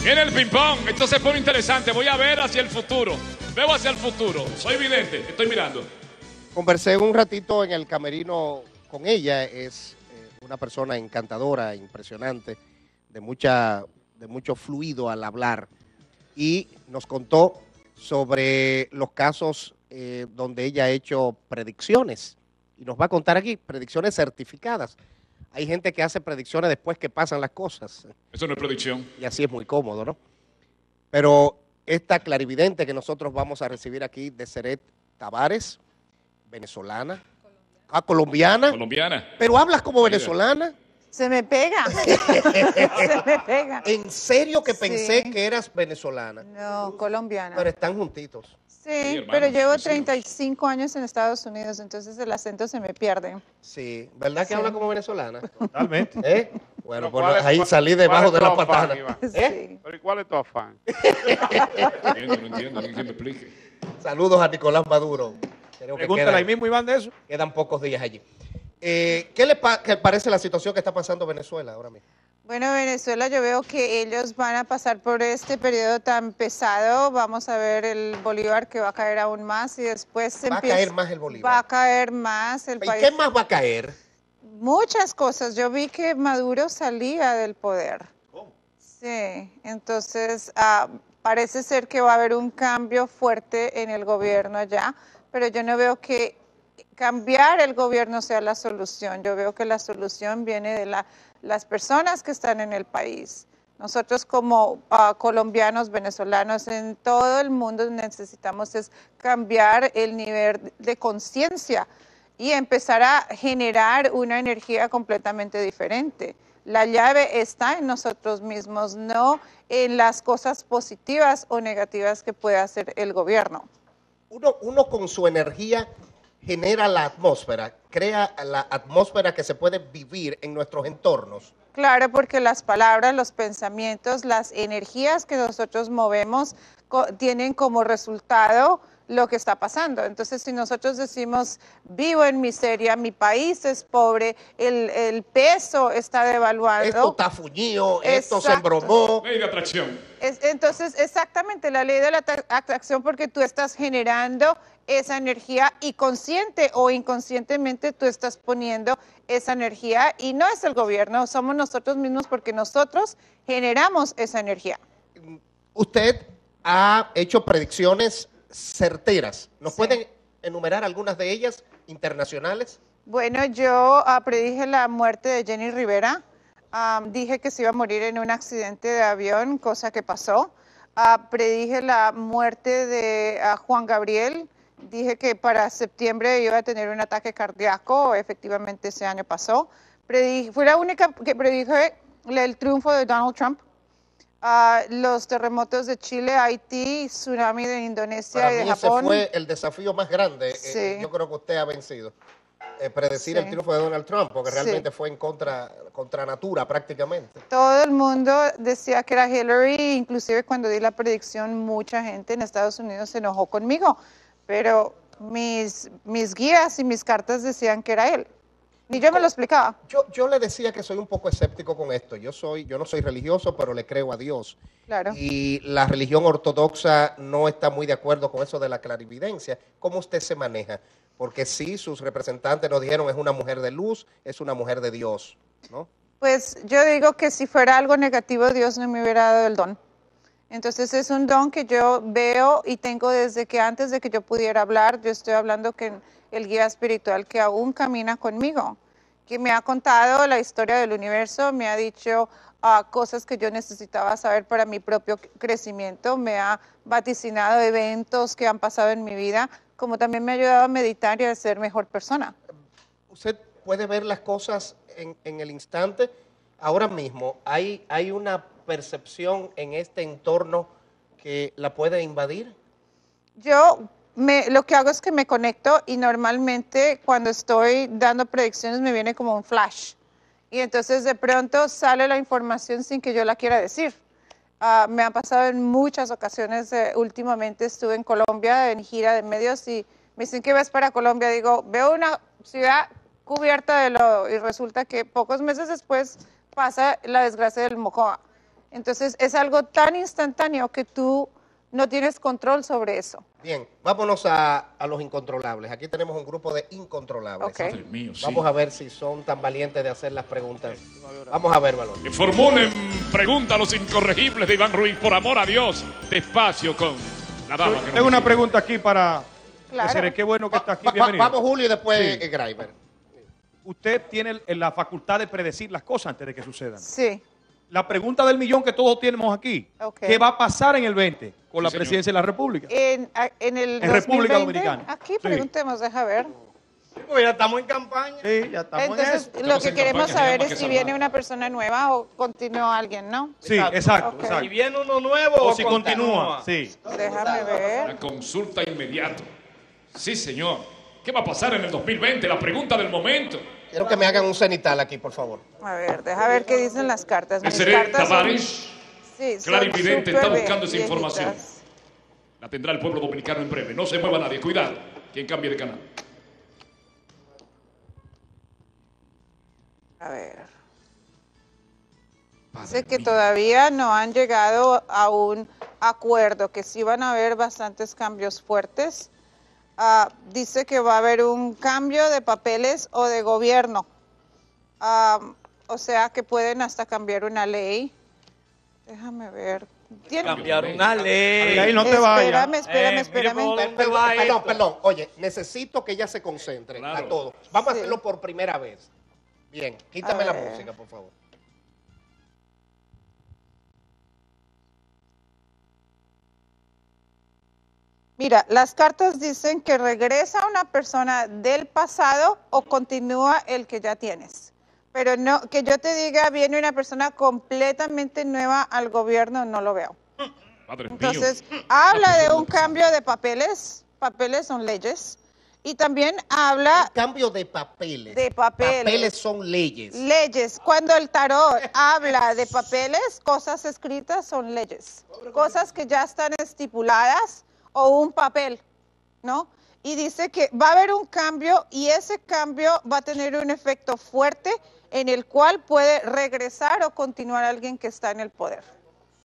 Viene el ping-pong, esto se pone interesante. Voy a ver hacia el futuro. Veo hacia el futuro. Soy vidente, estoy mirando. Conversé un ratito en el camerino con ella. Es una persona encantadora, impresionante, de mucho fluido al hablar. Y nos contó sobre los casos donde ella ha hecho predicciones. Y nos va a contar aquí predicciones certificadas. Hay gente que hace predicciones después que pasan las cosas. Eso no es predicción. Y así es muy cómodo, ¿no? Pero esta clarividente que nosotros vamos a recibir aquí de Seret Tavares, venezolana, colombiana. Colombiana. Pero hablas como venezolana. Se me pega. Se me pega. ¿En serio que Sí. pensé que eras venezolana? No, colombiana. Pero están juntitos. Sí, hermanos, pero llevo vecinos. 35 años en Estados Unidos, entonces el acento se me pierde. Sí, ¿verdad que Sí. habla como venezolana? Totalmente. Bueno, Pero pues ¿cuál es- ahí cuál- salí cuál debajo es de tu la afán, patana. Iván? Sí. Pero ¿y cuál es tu afán? No entiendo, alguien que me explique. Saludos a Nicolás Maduro. Creo que Pregúntale ahí mismo, Iván, de eso. quedan pocos días allí. ¿Qué le parece la situación que está pasando Venezuela ahora mismo? Bueno, Venezuela, yo veo que ellos van a pasar por este periodo tan pesado. Vamos a ver el Bolívar que va a caer aún más y después se Va a caer más el Bolívar. Va a caer más el ¿Y país. qué más va a caer? Muchas cosas. Yo vi que Maduro salía del poder. ¿Cómo? Sí, entonces parece ser que va a haber un cambio fuerte en el gobierno allá, pero yo no veo que cambiar el gobierno sea la solución. Yo veo que la solución viene de las personas que están en el país. Nosotros como colombianos, venezolanos, en todo el mundo necesitamos es cambiar el nivel de conciencia y empezar a generar una energía completamente diferente. La llave está en nosotros mismos, no en las cosas positivas o negativas que puede hacer el gobierno. Uno con su energía genera la atmósfera, crea la atmósfera que se puede vivir en nuestros entornos. Claro, porque las palabras, los pensamientos, las energías que nosotros movemos tienen como resultado lo que está pasando. Entonces, si nosotros decimos, vivo en miseria, mi país es pobre, el peso está devaluado. Esto está fuñido, esto se Exacto. embromó. Ley de atracción. Entonces, exactamente, la ley de la atracción, porque tú estás generando esa energía y consciente o inconscientemente tú estás poniendo esa energía y no es el gobierno, somos nosotros mismos porque nosotros generamos esa energía. Usted ha hecho predicciones certeras. ¿Nos Sí. pueden enumerar algunas de ellas internacionales? Bueno, yo predije la muerte de Jenny Rivera, dije que se iba a morir en un accidente de avión, cosa que pasó. Predije la muerte de Juan Gabriel, dije que para septiembre iba a tener un ataque cardíaco, efectivamente ese año pasó. Fue la única que predije el triunfo de Donald Trump. Los terremotos de Chile, Haití, tsunami de Indonesia Para y de mí ese Japón. fue el desafío más grande. Sí. Yo creo que usted ha vencido. Predecir Sí. el triunfo de Donald Trump, porque Sí. realmente fue en contra natura prácticamente. Todo el mundo decía que era Hillary, inclusive cuando di la predicción, mucha gente en Estados Unidos se enojó conmigo, pero mis guías y mis cartas decían que era él. Ni yo me lo explicaba. Yo le decía que soy un poco escéptico con esto. Yo no soy religioso, pero le creo a Dios. Claro. Y la religión ortodoxa no está muy de acuerdo con eso de la clarividencia. ¿Cómo usted se maneja? Porque sí, sus representantes nos dijeron es una mujer de luz, es una mujer de Dios, ¿no? Pues yo digo que si fuera algo negativo, Dios no me hubiera dado el don. Entonces es un don que yo veo y tengo desde que antes de que yo pudiera hablar, yo estoy hablando con el guía espiritual que aún camina conmigo, que me ha contado la historia del universo, me ha dicho cosas que yo necesitaba saber para mi propio crecimiento, me ha vaticinado eventos que han pasado en mi vida, como también me ha ayudado a meditar y a ser mejor persona. Usted puede ver las cosas en el instante. Ahora mismo hay una percepción en este entorno que la puede invadir. Yo lo que hago es que me conecto y normalmente cuando estoy dando predicciones me viene como un flash. Y entonces de pronto sale la información sin que yo la quiera decir. Me ha pasado en muchas ocasiones. Últimamente estuve en Colombia en gira de medios y me dicen que vas para Colombia. Digo, veo una ciudad cubierta de lodo y resulta que pocos meses después pasa la desgracia del Mocoa. Entonces es algo tan instantáneo que tú no tienes control sobre eso. Bien, vámonos a los incontrolables. Aquí tenemos un grupo de incontrolables. Ok. Dios mío, sí. Vamos a ver si son tan valientes de hacer las preguntas. Vamos a ver, Balón. Que formulen pregunta a los incorregibles de Iván Ruiz, por amor a Dios, despacio con la dama. Que Tengo una pregunta aquí para... Claro. Qué bueno que está aquí, bienvenido. Vamos, Julio, y después Sí. Graimer. Usted tiene la facultad de predecir las cosas antes de que sucedan. Sí. La pregunta del millón que todos tenemos aquí, Ok. ¿qué va a pasar en el 20 con la señor. presidencia de la República? En el En República 2020, Dominicana. Aquí Sí. preguntemos, deja ver. Pues ya estamos en campaña. Sí, ya estamos en Entonces, eso. lo que en queremos campaña, saber llama es que si salvar. viene una persona nueva o continúa alguien, ¿no? Sí, exacto, Ok. exacto. Si viene uno nuevo O si continúa, sí. Déjame ver. La consulta inmediata. Sí, señor. ¿Qué va a pasar en el 2020? La pregunta del momento. Quiero que me hagan un cenital aquí, por favor. A ver, deja ver qué dicen las cartas. Mis Seré cartas son- Tavares, sí, son clarividente, está súper buscando esa viejitas. información. La tendrá el pueblo dominicano en breve. No se mueva nadie. Cuidado. Quien cambie de canal. A ver. Padre Dice que mío. todavía no han llegado a un acuerdo, que sí van a haber bastantes cambios fuertes. Dice que va a haber un cambio de papeles o de gobierno. O sea que pueden hasta cambiar una ley. Déjame ver. cambiar una ley. Ahí no te vayas. Espérame. mire por dónde Perdón, va perdón, esto. perdón. Oye, necesito que ella se concentre Claro. a todos. Vamos Sí. a hacerlo por primera vez. Bien, quítame A la ver. música, por favor. Mira, las cartas dicen que regresa una persona del pasado o continúa el que ya tienes. Pero no, que yo te diga, viene una persona completamente nueva al gobierno, no lo veo. Padre Entonces, mío. habla de un cambio de papeles. Papeles son leyes. Y también habla Cambio de papeles. de papeles. Papeles son leyes. Leyes. Cuando el tarot habla de papeles, cosas escritas son leyes. Cosas que ya están estipuladas o un papel, ¿no? Y dice que va a haber un cambio y ese cambio va a tener un efecto fuerte en el cual puede regresar o continuar alguien que está en el poder.